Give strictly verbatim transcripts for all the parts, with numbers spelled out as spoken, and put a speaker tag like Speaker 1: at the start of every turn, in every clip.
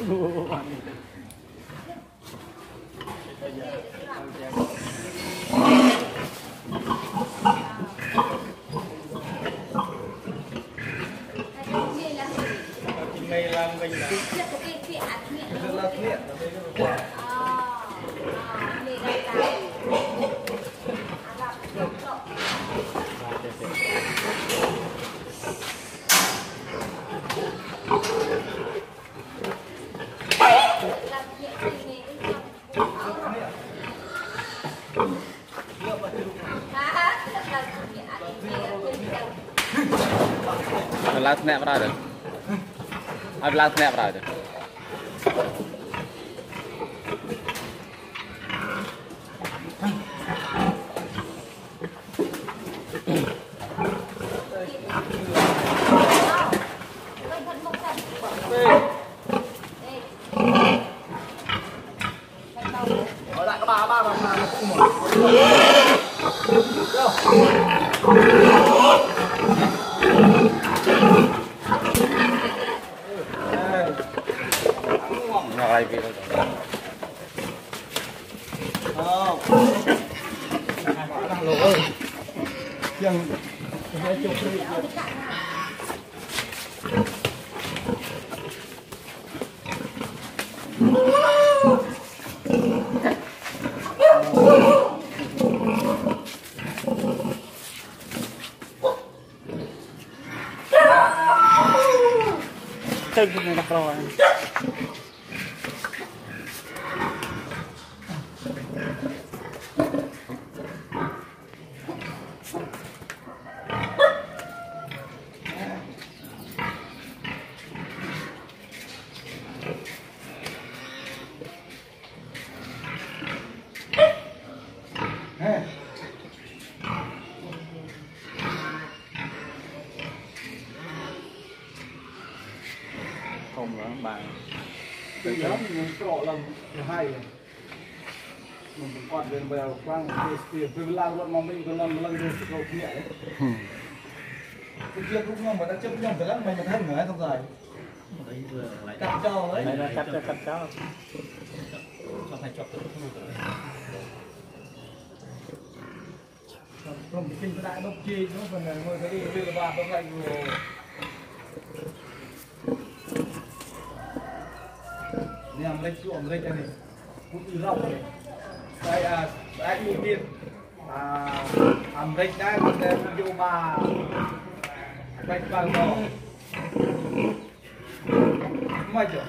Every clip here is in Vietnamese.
Speaker 1: ngày làm mình là rất là thiện
Speaker 2: lát nẹp ra được, ai lát nẹp ra được.
Speaker 1: Ở lại các bà ba bà mà không mở.
Speaker 2: Ngồi kia rồi.
Speaker 1: Không. Đang lỗ ơi. Chừng cái chụp đi.
Speaker 3: Chân này đặt rồi.
Speaker 2: Không nữa bạn.
Speaker 1: Từ đó mình trọ lần hai mình cũng còn về về quang tiền từ lao luôn mong mình còn lần lần rồi sự cầu nhẹ đấy. Cái kia cũng nhau mà ta chấp nhau phải lắm mày mà thân người không dài. Cắt cho đấy.
Speaker 3: Đây là cắt cho cắt cho.
Speaker 1: Cho thành chọc tự thu rồi. Không kinh cái đại đốc chi nó phần này ngồi cái đi đưa vào trong lạnh rồi. Ini yang mereka tu mereka ni putih rau ni. Saya saya mungkin ah mereka kita cuba baik banget. Macam.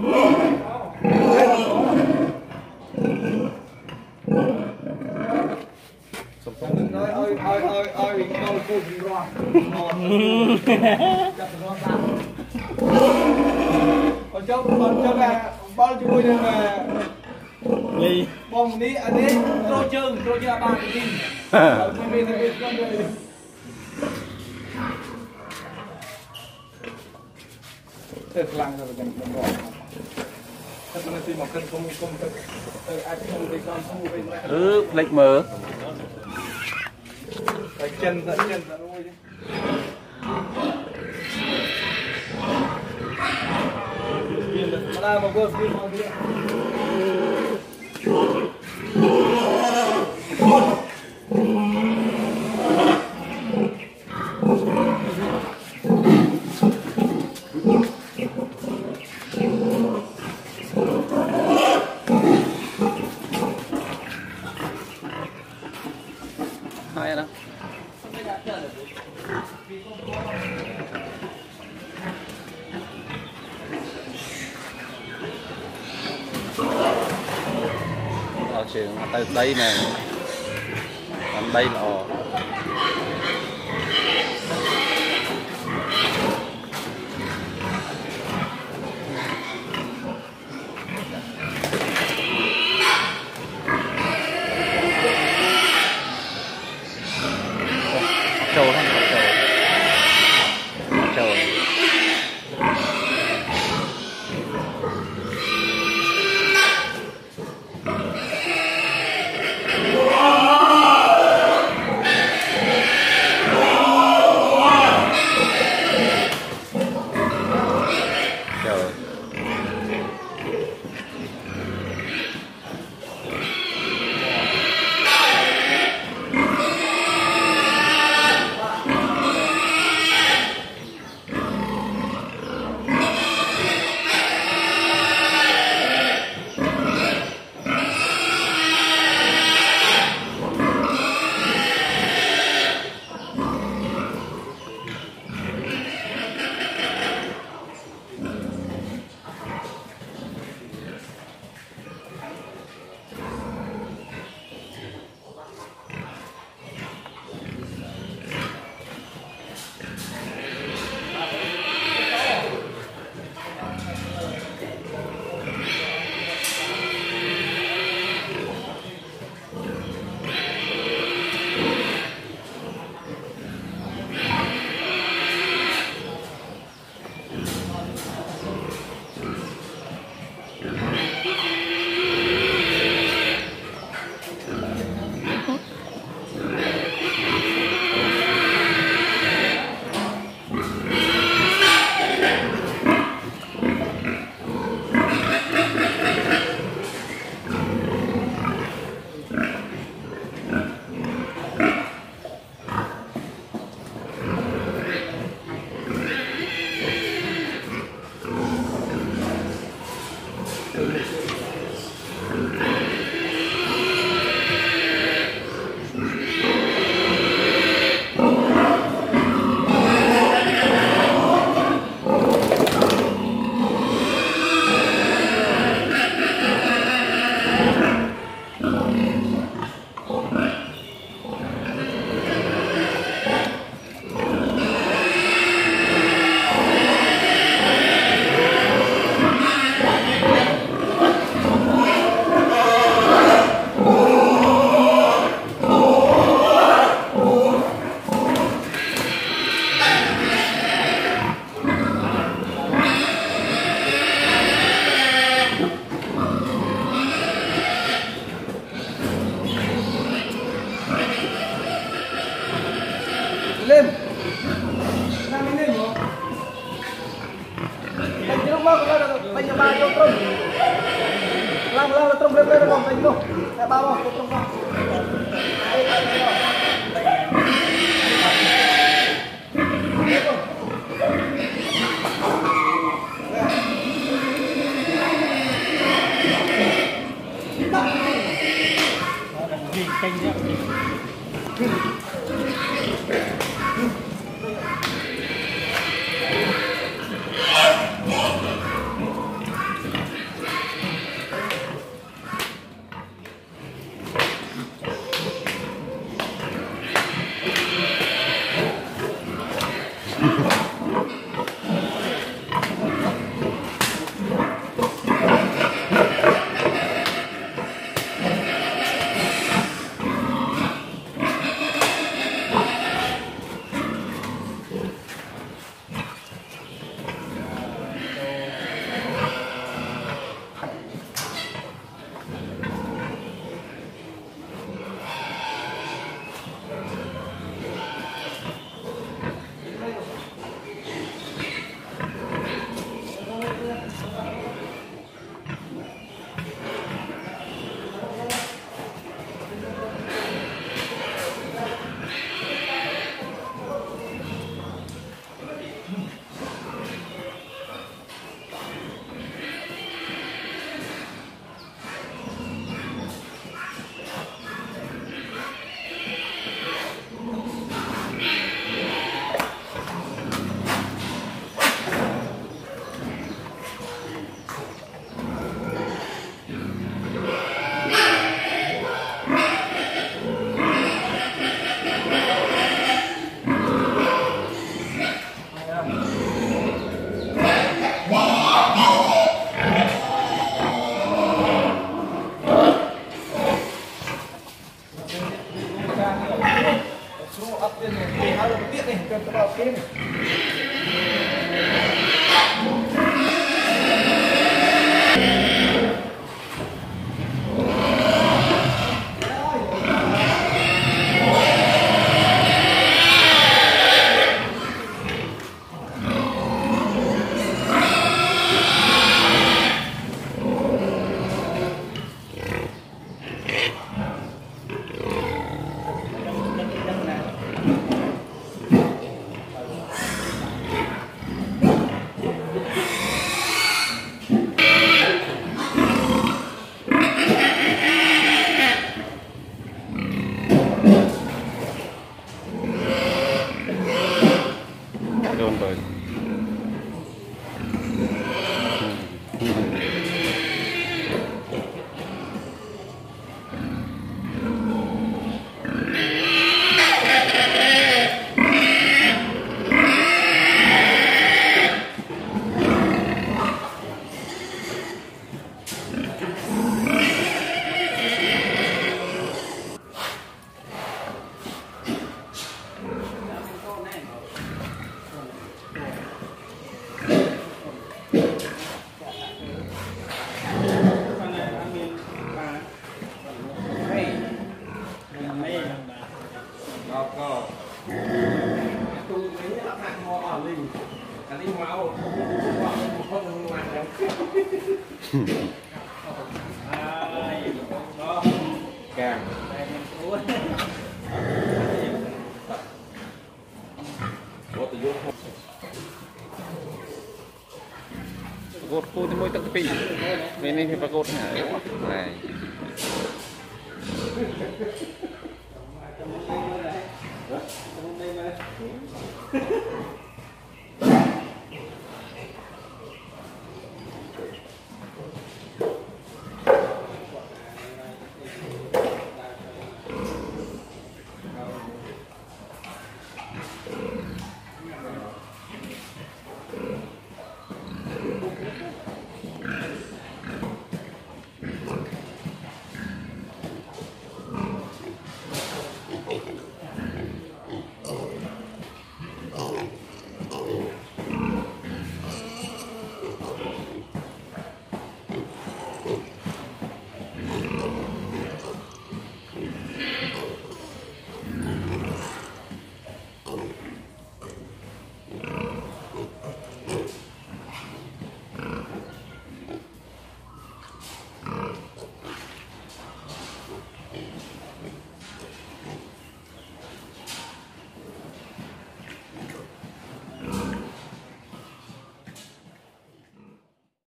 Speaker 1: Ôi ôi ôi ôi ôi câu câu gì rồi. Chắc là sao? Con cháu con cháu là bao nhiêu người mà
Speaker 3: Ly
Speaker 1: bông ní anh ấy trôi trơn trôi chưa ba cái gì ở bên bên bên con người thật lăng rồi mình mình bỏ thật là tìm một cân không không thật ai không thì con không bên này
Speaker 2: Ừ, lệch mở.
Speaker 1: phải chân dẫn chân dẫn ôi chứ mà cô xin mọi người
Speaker 2: Hai đó. Ở trường tới đây nè, ở đây là trâu không? Trâu, trâu.
Speaker 1: Lên nang ini mo tay jeruk mo kalau ada tay ba yo terus lang lang terus boleh boleh mo tay ko tay ba mo terus mo ay ay
Speaker 3: canh nhá.
Speaker 2: Cột khu thì môi tắc pin bên này phải cột này này
Speaker 1: Hả?